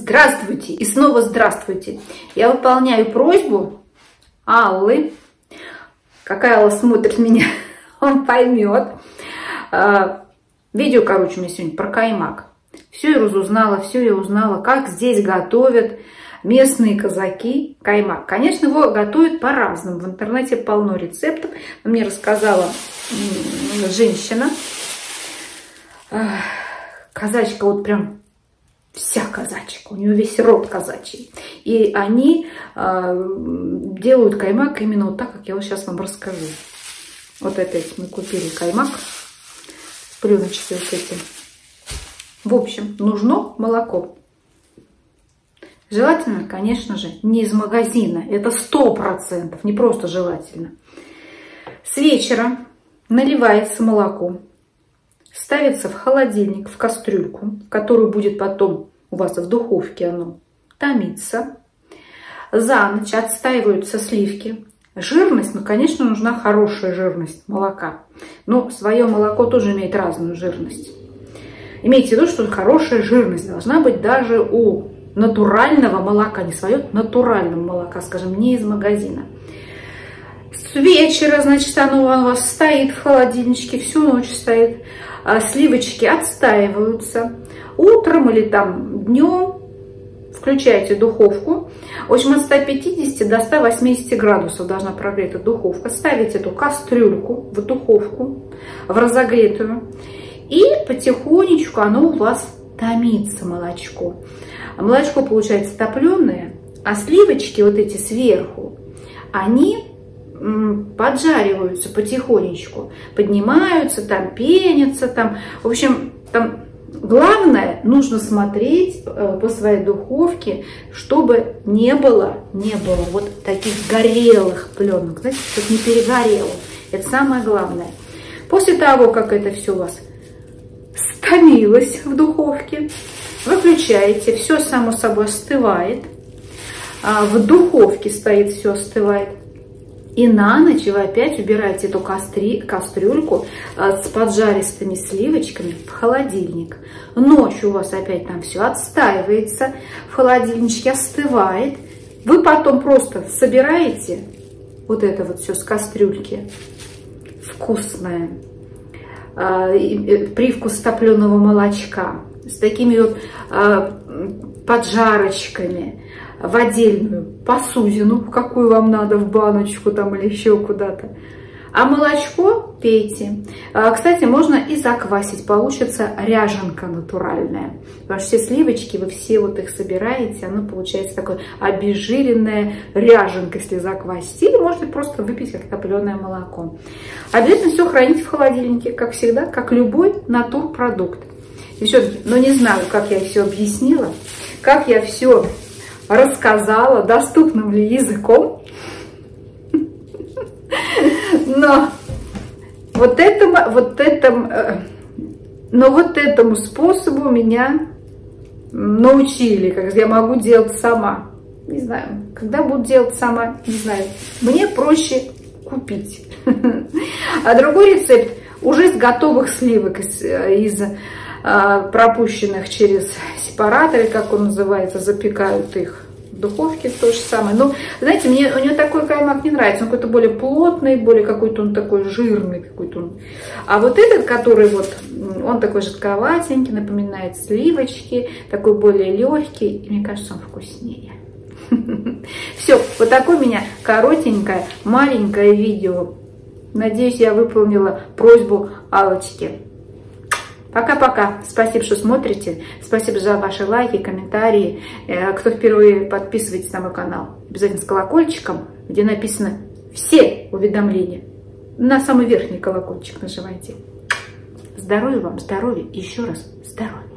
Здравствуйте и снова здравствуйте. Я выполняю просьбу Аллы. Какая Алла смотрит меня, он поймет. Видео, короче, у меня сегодня про каймак. Все я разузнала, все я узнала, как здесь готовят местные казаки каймак. Конечно, его готовят по-разному. В интернете полно рецептов. Мне рассказала женщина. Казачка, вот прям вся казачка, у нее весь род казачий. И они делают каймак именно вот так, как я вот сейчас вам расскажу. Вот опять мы купили каймак, пленочки вот эти. В общем, нужно молоко. Желательно, конечно же, не из магазина. Это 100%, не просто желательно. С вечера наливается молоко. Ставится в холодильник, в кастрюльку, в которую будет потом у вас в духовке оно томиться. За ночь отстаиваются сливки. Жирность, ну, конечно, нужна хорошая жирность молока. Но свое молоко тоже имеет разную жирность. Имейте в виду, что хорошая жирность должна быть даже у натурального молока. Не свое, натурального молока, скажем, не из магазина. С вечера, значит, оно у вас стоит в холодильничке, всю ночь стоит. Сливочки отстаиваются. Утром или там днем включаете духовку. В общем, от 150 до 180 градусов должна прогреться духовка. Ставите эту кастрюльку в духовку, в разогретую. И потихонечку оно у вас томится, молочко. Молочко получается топленое, а сливочки вот эти сверху, они поджариваются потихонечку, поднимаются, там пенятся, там, в общем, там главное, нужно смотреть по своей духовке, чтобы не было вот таких горелых пленок, знаете, чтобы не перегорело. Это самое главное. После того, как это все у вас стомилось в духовке, выключаете, все само собой остывает, в духовке стоит, все остывает. И на ночь вы опять убираете эту кастрюльку с поджаристыми сливочками в холодильник. Ночью у вас опять там все отстаивается, в холодильничке остывает. Вы потом просто собираете вот это вот все с кастрюльки. Вкусное. Привкус топленого молочка. С такими вот поджарочками. В отдельную посудину, какую вам надо, в баночку там или еще куда-то. А молочко пейте. Кстати, можно и заквасить, получится ряженка натуральная. Потому что все сливочки, вы все вот их собираете, оно получается такое обезжиренная ряженка, если заквасить. Или можете просто выпить как топленое молоко. Обязательно все храните в холодильнике, как всегда, как любой натурпродукт. И все-таки, но не знаю, как я все объяснила, как я все рассказала, доступным ли языком. Но вот этому способу меня научили, как я могу делать сама. Не знаю, когда буду делать сама, не знаю. Мне проще купить. А другой рецепт уже из готовых сливок, из пропущенных через сепараторы, как он называется, запекают их в духовке, то же самое. Но, знаете, у него такой каймак не нравится, он какой-то более плотный, более какой-то он такой жирный, какой-то он. А вот этот, который вот, он такой жидковатенький, напоминает сливочки, такой более легкий, и мне кажется, он вкуснее. Все, вот такое у меня коротенькое, маленькое видео. Надеюсь, я выполнила просьбу Аллочки. Пока-пока. Спасибо, что смотрите. Спасибо за ваши лайки, комментарии. Кто впервые, подписывайтесь на мой канал. Обязательно с колокольчиком, где написано все уведомления. На самый верхний колокольчик нажимайте. Здоровья вам, здоровья и еще раз здоровья.